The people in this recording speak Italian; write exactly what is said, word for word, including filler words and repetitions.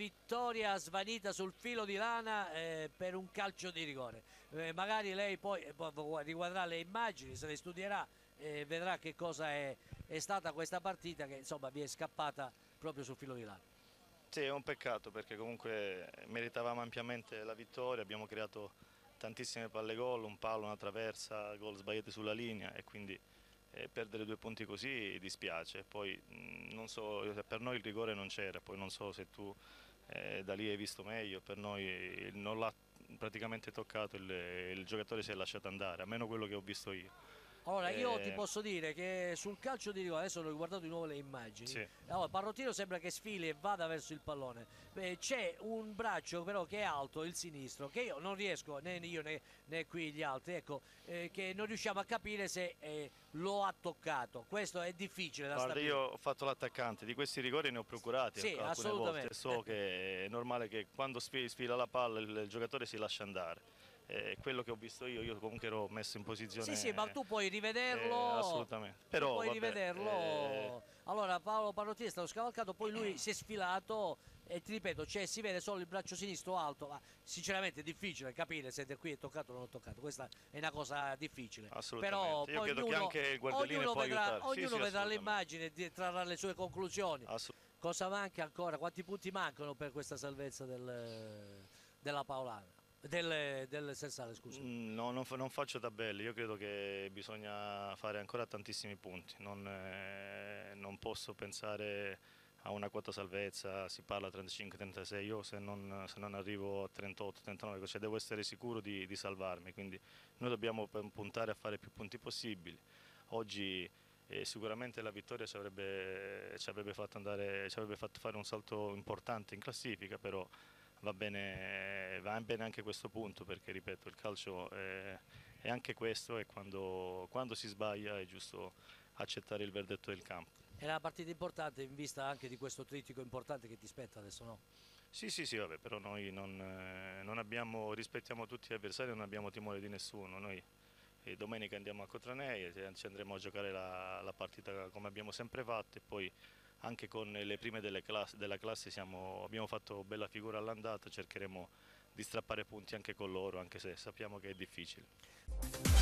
vittoria svanita sul filo di lana eh, per un calcio di rigore. Eh, magari lei poi, eh, poi riguarderà le immagini, se le studierà e vedrà che cosa è, è stata questa partita che insomma vi è scappata proprio sul filo di lana. Sì, è un peccato perché comunque meritavamo ampiamente la vittoria, abbiamo creato tantissime palle gol, un palo, una traversa, gol sbagliati sulla linea e quindi eh, perdere due punti così dispiace. Poi mh, non so, per noi il rigore non c'era, poi non so se tu eh, da lì hai visto meglio, per noi non l'ha praticamente toccato, il, il giocatore si è lasciato andare, almeno quello che ho visto io. Allora, io ti Eh, posso dire che sul calcio di rigore, adesso ho riguardato di nuovo le immagini, sì. allora, Parrottino sembra che sfili e vada verso il pallone. Beh, c'è un braccio però che è alto, il sinistro, che io non riesco, né io né, né qui gli altri, ecco, eh, che non riusciamo a capire se eh, lo ha toccato. Questo è difficile da Guarda, stabilire. io ho fatto l'attaccante, di questi rigori ne ho procurati Sì, alcune volte, assolutamente. so che è normale che quando sfila la palla il, il giocatore si lascia andare. Eh, quello che ho visto io, io comunque ero messo in Sì, sì, ma posizione tu puoi eh, rivederlo, assolutamente. tu Però puoi vabbè, eh, rivederlo. Allora, Paolo Parrottini è stato scavalcato, poi lui si è sfilato e ti ripeto, cioè, si vede solo il braccio sinistro alto, ma sinceramente è difficile capire se da qui è toccato o non è toccato, questa è una cosa difficile. Però assolutamente. Io poi credo che ognuno, anche il guardialine ognuno può vedrà, aiutare. Sì, ognuno sì, vedrà le assolutamente. immagini e trarrà le sue conclusioni. Assolutamente. Cosa manca ancora? Quanti punti mancano per questa salvezza del- della Paolana? Del, del Sensale, scusami. Mm, No, non, fa- non faccio tabelle, io credo che bisogna fare ancora tantissimi punti, non, eh, non posso pensare a una quota salvezza, si parla trentacinque trentasei, io se non, se non arrivo a trentotto trentanove, cioè devo essere sicuro di, di salvarmi, quindi noi dobbiamo p- puntare a fare più punti possibili. Oggi eh, sicuramente la vittoria ci avrebbe, ci avrebbe fatto andare, ci avrebbe fatto fare un salto importante in classifica, però va bene, va bene anche questo punto perché ripeto il calcio è, è anche questo e quando, quando si sbaglia è giusto accettare il verdetto del campo. È una partita importante in vista anche di questo trittico importante che ti spetta adesso, no? Sì, sì, sì, vabbè, però noi non, eh, non abbiamo, rispettiamo tutti gli avversari, non abbiamo timore di nessuno. Noi eh, domenica andiamo a Cotranei, e ci andremo a giocare la, la partita come abbiamo sempre fatto e poi anche con le prime delle classe, della classe siamo, abbiamo fatto bella figura all'andata, cercheremo di strappare punti anche con loro, anche se sappiamo che è difficile.